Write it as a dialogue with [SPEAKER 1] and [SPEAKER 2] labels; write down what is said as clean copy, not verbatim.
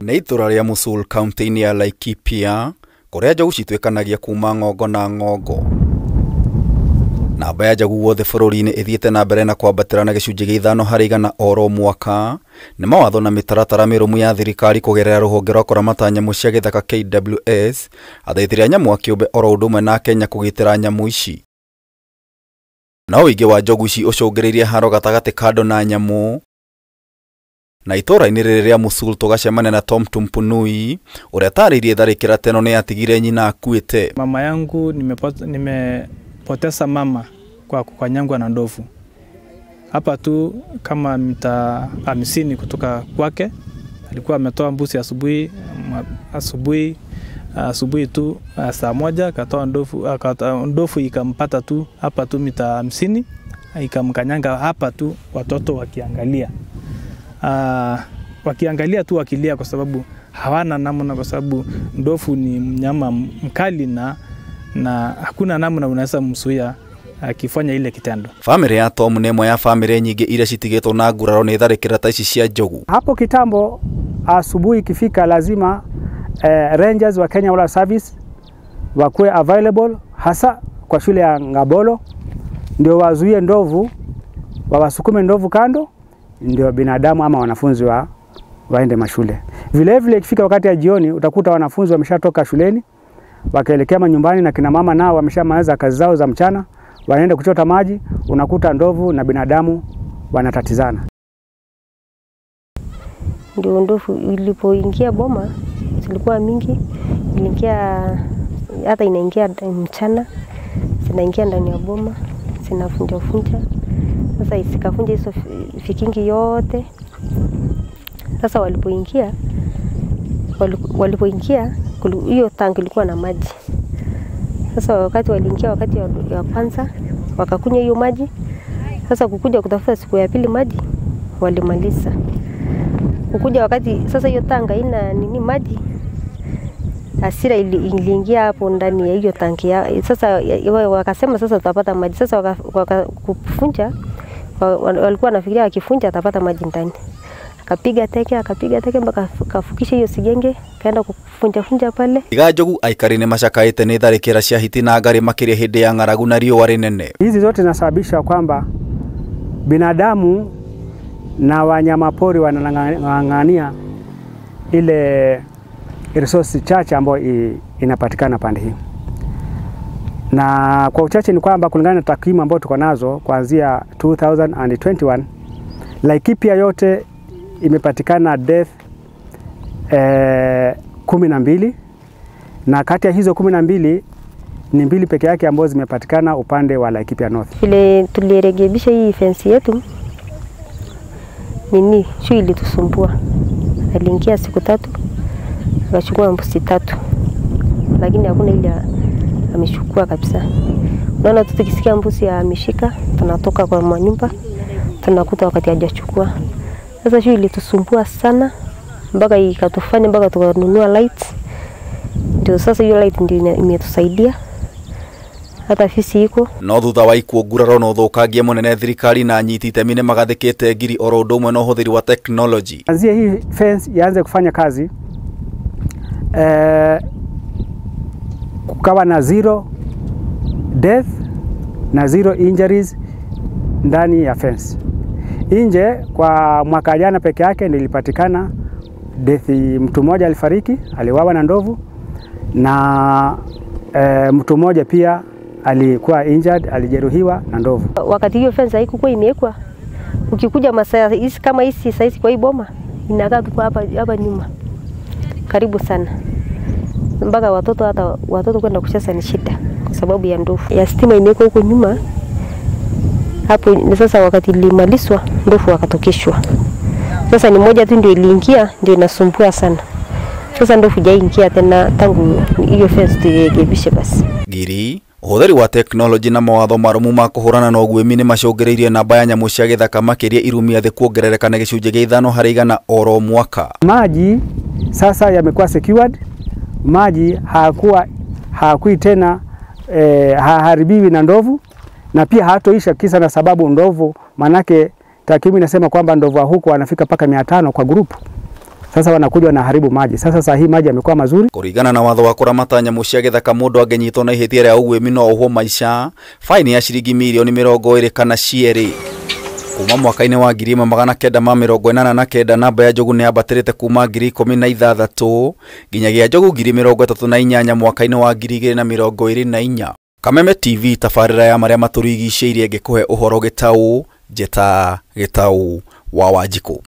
[SPEAKER 1] Nĩ itũra rĩa Mosul county-inĩ ya Laikipia, kũrĩa njogu cituĩkanagia kuma ng'ongo na ng'ongo. Namba ya njogu wothe bũrũri-inĩ ĩthiĩte na mbere na kwambatĩra na gĩcunjĩ gĩa 5 harĩ 100 oro mwaka. Nĩ mawatho na mĩtaratara mĩrũmu ya thirikari kũgerera rũhonge rwa kũramata nyamũ cia gĩthaka KWS, athaitĩri a nyamũ a kĩũmbe oro ũndũ ũmwe na Kenya kũgitĩra nyamũ ici. Na ũingĩ wa njogu ici ũcũngĩrĩirie haro gatagatĩ ka andũ na nyamũ. Na itũra-inĩ rĩrĩ rĩa Mosul tũgacemania na Tom Tumpunui, ũrĩa atarĩirie tharĩkĩra teno nĩ yatigire nyina akuĩte.
[SPEAKER 2] Mama yangu nimepoteza mama kwa kukanyangwa na ndovu. Hapa tu kama mita 50 kutoka kwake, alikuwa ametoa mbuzi asubuhi tu saa 1 akatoa ndovu ikampata tu hapa tu mita 50, ikamkanyanga hapa tu, watoto wakiangalia tu wakilia kwa sababu hawana namna, kwa sababu ndovu ni mnyama mkali na hakuna namna unaweza msuia akifanya ile kitendo. Family ya Tom nĩ ĩmwe ya family nyingĩ iria citigĩtwo na nguraro nĩ tharĩkĩra ta ici cia njogu.
[SPEAKER 3] Hapo kitambo asubuhi ikifika lazima rangers wa Kenya Wildlife Service wakuwe available, hasa kwa shule ya Ngabolo, ndio wazuie ndovu, wawasukume ndovu kando, ndio binadamu ama wanafunzi waende mashule. Vile vile ikifika wakati ya jioni utakuta wanafunzi wameshatoka shuleni wakaelekea manyumbani, na kina mama nao wameshamaliza kazi zao za mchana, wanaenda kuchota maji, unakuta ndovu na binadamu wanatatizana.
[SPEAKER 4] Ndio ndovu ilipoingia boma zilikuwa mingi, iliingia hata inaingia mchana, zinaingia ndani ya boma, zinafunja. Sasa isikafunja hizo vikingi yote. Sasa walipoingia hiyo tanki ilikuwa na maji. Sasa wakati waliingia wakati ya kwanza wakakunywa hiyo maji. Sasa kukuja kutafuta siku ya pili maji walimaliza. Kukuja wakati sasa hiyo tanga ina maji, hasira iliingia hapo ndani ya hiyo tanki ya. Sasa wakasema sasa tutapata maji. Sasa wakafunja, walikuwa nafikiria wakifunja atapata maji ndani. Akapiga teke mpaka kafukisha hiyo sigenge, kaenda kufunja pale.
[SPEAKER 1] Iga njogu aikari nĩ macakaĩte nĩ tharĩkĩra cia hiti na ngari makĩria hĩndĩ ya ng'aragu na riũa rĩnene.
[SPEAKER 3] Hizi zote zinasababisha kwamba binadamu na wanyamapori wanang'ang'ania ile resource chache ambayo inapatikana pande hii. Na kwa uchache ni kwamba kulingana na takwimu ambazo tuko nazo kuanzia 2021, Laikipia yote imepatikana death 12, na kati ya hizo 12 ni 2 peke yake ambazo zimepatikana upande wa Laikipia North.
[SPEAKER 4] Ile tulirekebisha hii fence yetu shui ilitusumbua. Aliingia siku 3 akachukua mbuzi 3, lakini hakuna ile amechukua kabisa. Unaona tukisikia mbuzi ameshika, tunatoka kwa manyumba tunakuta wakati hajachukua. Sasa shui ilitusumbua sana mpaka ikatufanya mpaka tukanunua light. Ndio sasa hiyo light ndio imetusaidia. Hata fisi iko.
[SPEAKER 1] No thutha wa ikuũ nguraro na ũthũkangia mũnene, thirikari na anyiti itemi nĩ magathĩkĩte ngiri oro ũndũ ũmwe na ũhũthĩri wa technology.
[SPEAKER 3] Anzia hii fence ianze kufanya kazi, kukawa na 0 death na 0 injuries ndani ya fence. Nje kwa mwaka jana peke yake nilipatikana death, mtu mmoja alifariki, aliwawa na ndovu, na mtu mmoja pia alikuwa injured, alijeruhiwa na ndovu.
[SPEAKER 4] Wakati hiyo fence haikuwa imewekwa, ukikuja masaa hizi kama hizi saizi kwa hii boma inakaa tu hapa nyuma karibu sana, mpaka watoto kwenda kucheza ni shida kwa sababu ya ndovu. Ya stima imewekwa huko nyuma hapo. Ni sasa wakati ilimalizwa ndovu wakatokeshwa. Sasa ni moja tu ndio iliingia, ndio inasumbua sana. Sasa ndovu hajaingia tena tangu hiyo fence tuirekebishe basi.
[SPEAKER 1] Giri ũhũthĩri wa technology na mawatho marũmu ma kũhũrana na ũguĩmi nĩ macũngĩrĩirie namba ya nyamũ cia gĩthaka makĩria irumia thĩ kuongerereka na gĩcunjĩ gĩa 5 harĩ 100 oro mwaka.
[SPEAKER 3] Maji sasa yamekuwa secured, maji hakui tena haharibiwi na ndovu, na pia hatoisha kisa na sababu ndovu, manake takwimu inasema kwamba ndovu huko wanafika paka 500 kwa grupu. Sasa wanakuja wanaharibu maji. Sasa hii maji yamekuwa mazuri.
[SPEAKER 1] Kuringana na watho wa kuramata nyamu cia githaka mundu angenyitwo na ihitia ria ugwimi no ohwo maisha faini ya ciringi milioni 20 kana cieri. Kuma mwaka-ini wa 1989 namba ya njogu ni yabatirite kuma 2016 nginyagia njogu 38 mwaka-ini wa 2024. Kameme TV tafarira ya maria maturigicĩirie ngĩkũhe ũhoro gĩtaũ njeta gĩtaũ wa Wanjikũ.